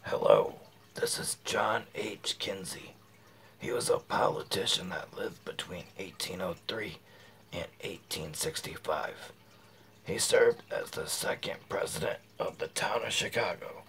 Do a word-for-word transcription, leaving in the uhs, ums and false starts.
Hello, this is John H. Kinzie. He was a politician that lived between eighteen oh three and eighteen sixty-five. He served as the second president of the town of Chicago.